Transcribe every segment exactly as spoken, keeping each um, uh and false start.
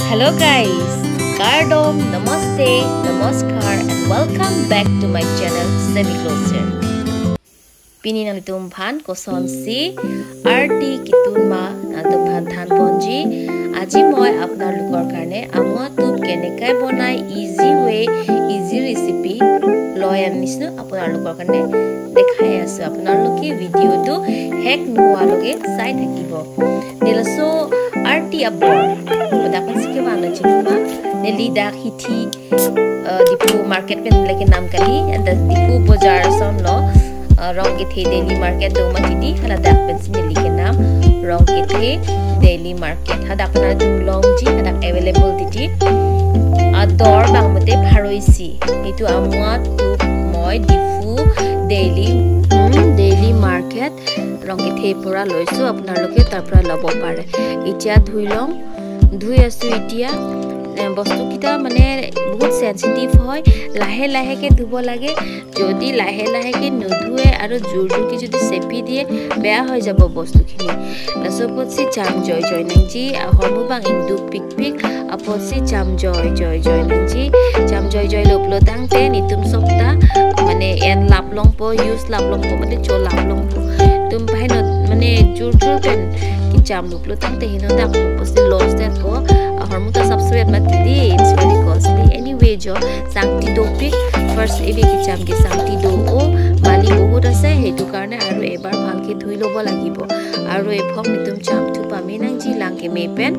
Hello guys, Kardom, Namaste, Namaskar and welcome back to my channel Semi Closer. Pini nang itum bhan koson si arti kitun ma nato bhan than bonji. Aji moi apnar lukor karne amwa tub kenekai bonai easy way, easy recipe loyan nisnu apnar lukor karne dekhai asu. Apnar loke video tu hack nuwa loge sai thakibo. Nilaso arti abor. Dapat sikit mana cuma neli dah hiti dipu market pen lagi nam kali and dipu bazaar son lo rong ke the daily market do mati hala dak pen neli ke nam rong ke the daily market hadak na tum long ji hadak available diti ador bang mate pharoisi itu amwa tu moi dipu daily daily market rong ke the pura loisu apnar loke tar pura lobo pare itia dhuilong ধুই আছো ইতিয়া বস্তু কিটা মানে বহুত sensitive হয় লাহে লাহে কে ধুব লাগে যদি লাহে লাহে কে নধুৱে আৰু জোৰ জোৰ কি যদি সেপি দিয়ে বেয়া হৈ যাব বস্তুখিনি লাসপছি চাম জয় জয় নংজি হৰমু বাং ইন্দু পিক পিক আপছি চাম জয় জয় জয় নংজি চাম জয় জয় লপলো দাংতে নিতুম সপ্তা মানে এন লাপলং প ইউজ লাপলং প মানে চো লাপলং তুম ভাই মানে জোৰ জোৰ পেন jam lu pelutang teh hino dak pasti lost that ko hormu ta subscribe mat di it's very costly anyway jo sangti do pick first ebi ki jam ki sangti do o bali bahut ase hetu karone aru ebar bhalke dhui lobo lagibo aru e phok nitum jam thu pami nang ji lang ke me pen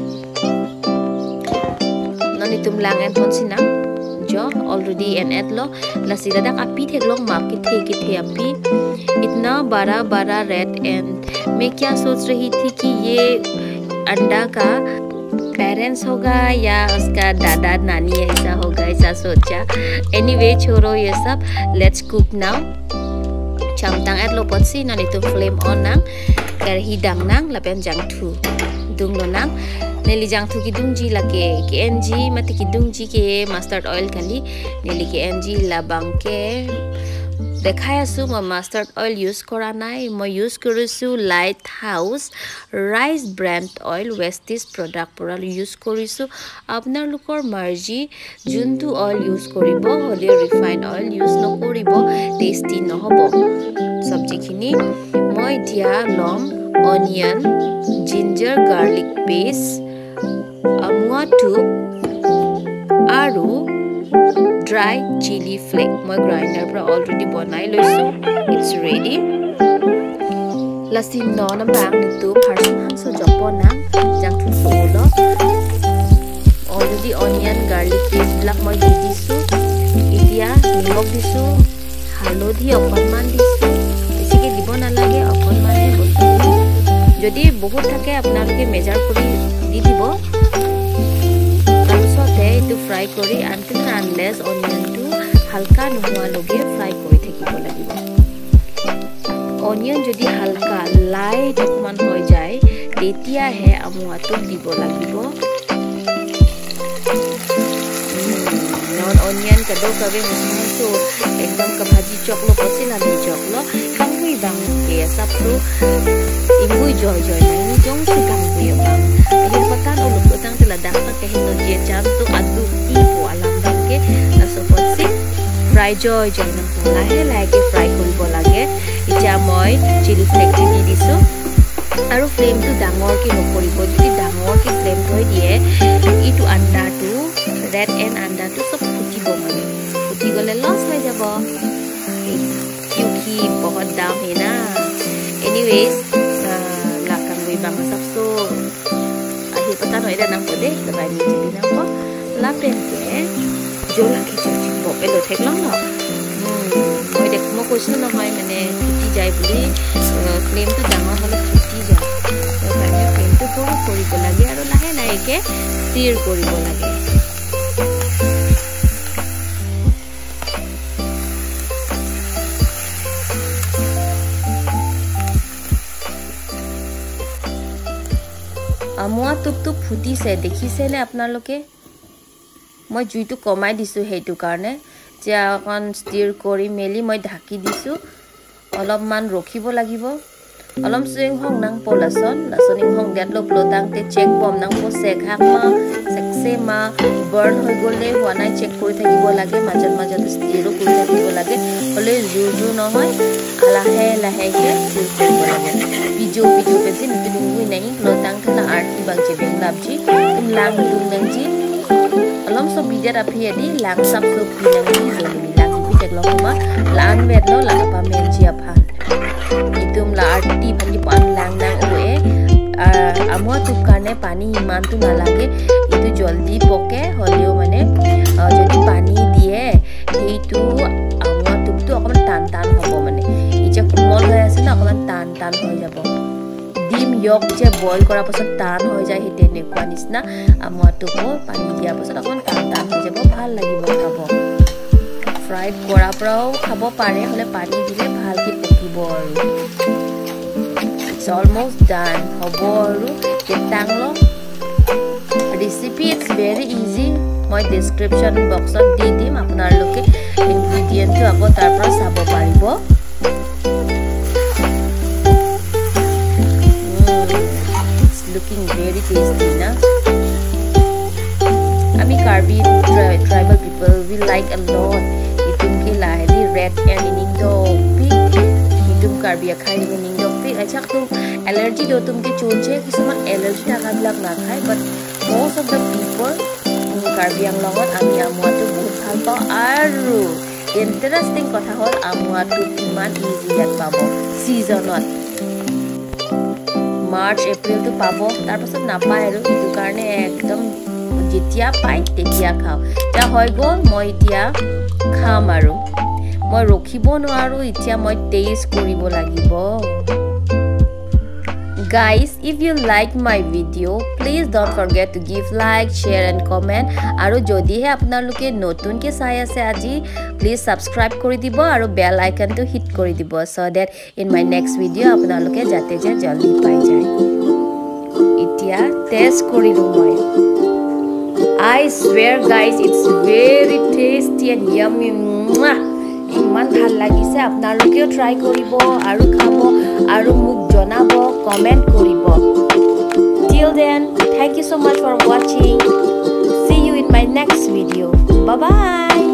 nani tum lang en phon sinang jo already en at lo la sida dak api theklong ma ki the ki the api इतना बड़ा बड़ा red and मैं क्या सोच रही थी कि ये अंडा का पेरेंट्स होगा या उसका दादा नानी ऐसा होगा ऐसा सोचा एनीवे छोड़ो ये सब let's cook now chamtang at lopot si nan itu flame on nang kar hidang nang lapen jang thu dung lo nang neli jang thu ki dung ji lake ki enji mati ki dung ji ke mustard oil kali neli ki enji labang ke দেখাই আছো মই mustard oil use কৰা নাই মই use কৰিছো light house rice bran oil Vestige product পৰা use কৰিছো আপোনাৰ লোকৰ মাৰ্জি যোনটো অয়েল ইউজ কৰিব হলে ৰিফাইন্ড অয়েল ইউজ নকৰিব টেস্টি নহব সবজিখিনি মই দিয়া লম অনিয়ন জিঞ্জাৰ গাৰ্লিক পেষ্ট আমুয়া টু আৰু dry chili flake moi grinder pra already bonai loisu it's ready lasin no na bang ni tu harsu hansu jopo na jang thu solo already onion garlic paste black moi di disu itia nimok disu halodhi okonman disu besike dibo na lage okonman bostu jodi bahut thake apnaloke measure kori di dibo to fry kori until unless onion to halka nohua loge fry kori thakibo lagibo onion jodi halka light okman hoy jay tetia he amua to dibo lagibo non onion kado kabe musman so ekdam ka bhaji choklo posila ni choklo kangui bang ke sap to ingui joy joy nang jong si kangui bang ayer patan uluk utang teladak ta ke hino je jam to adu i po alam bang ke nasopot si fry joy joy nang lahe lahe ke fry koribo lage ija moi chili flake di disu aru flame tu dangor ki nokoribo jodi dangor ki flame thoi die itu anda tu red and anda tu sob phutibo mane phuti gole loss hoy jabo kyunki bahut daam hai na anyways lakang wi bang sab so ahi pata noi da nang ko de labai ni chili nang ko la pen ke jo la ki chi bo pe lo thek long lo moi dek mo ko sun na mai mane phuti jai boli flame tu dangor hole phuti jai to kane flame tu ko koribo lage aru lahe lahe ke stir koribo lage আমুয়া টুপ টুপ ফুটিছে দেখিছেনে আপোনালোকে মই জুইটো কমাই দিছো হেতু কাৰণে যে অকন ষ্টিৰ কৰি মেলি মই ঢাকি দিছো অলপমান ৰখিব লাগিব অলম সুইং হং nang polason lasoning hong dat lo plotang te check bom nang po sek hak ma sek আছে মা বাৰ্ণ হৈ গ'লে হোৱা নাই চেক কৰি থাকিব লাগে মাজত মাজত জিৰো কৰি থাকিব লাগে হলে জোৰ জোৰ নহয় লাহে লাহেকে জোৰ কৰিব লাগে video video pe sin tunggu nahi lo tang thana arti bang che beng lab ji tum lang tum nang ji alom so video api adi lang sap so pinang ji zo ni lang bi tek lo ma lang vet lo la pa men ji aphan itum la arti bang ji pan lang nang oe amo tu karne pani iman tu na lage itu joldi poke holio mane jodi pani diye eitu amo tu tu akon tan tan hobo mane icha kumol hoy ase na akon tan tan hoy jabo ডিম ইয়ক যে boil কৰাৰ পাছত টান হৈ যায় হেতে নেকুৱা নিচিনা আমটো কো পানী দিয়াৰ পাছত অকণ টান টান হৈ যাব ভাল লাগিব খাব ফ্ৰাইড কৰাৰ পৰাও খাব পাৰে হলে পানী দিলে ভালকৈ পকিব আৰু ইটস অলমোস্ট ডান হ'ব আৰু কেটাংল ৰেচিপি ইটস ভেৰি ইজি মই ডেসক্ৰিপচন বক্সত দি দিম আপোনালোকে ইনগ্ৰেডিয়েন্টটো আকৌ তাৰ পৰা চাব পাৰিব looking very tasty na ami Karbi tri tribal people we like a lot itum ke laheli red and ining do pink itum Karbi khai ni ining do pink achak tum allergy do tum ke chonche kisama allergy thaka bilak na khai but most of the people Karbi ang logot ami amwa tu bahut bhal pao aru interesting kotha hol amwa tu iman easy yat pabo seasonot March April to pabo tar pasot na pai aru itu karne ekdom jitia pai tetia khao ta hoy gol moi tia kham aru moi rokhibo no aru itia moi taste koribo lagibo Guys, if you like my video, please don't forget to give like, share and comment. Aru jodi he apnaloke notun ke sai ase aji, please subscribe kori dibo aru bell icon to hit kori dibo so that in my next video apnaloke jate je jaldi pai jay. Itia taste kori lu moi. I swear guys, it's very tasty and yummy. Mwah! ইমান ভাল লাগিছে আপোনালোকেও try কৰিব আৰু খাব আৰু মোক জনাব কমেন্ট কৰিব till then thank you so much for watching see you in my next video bye bye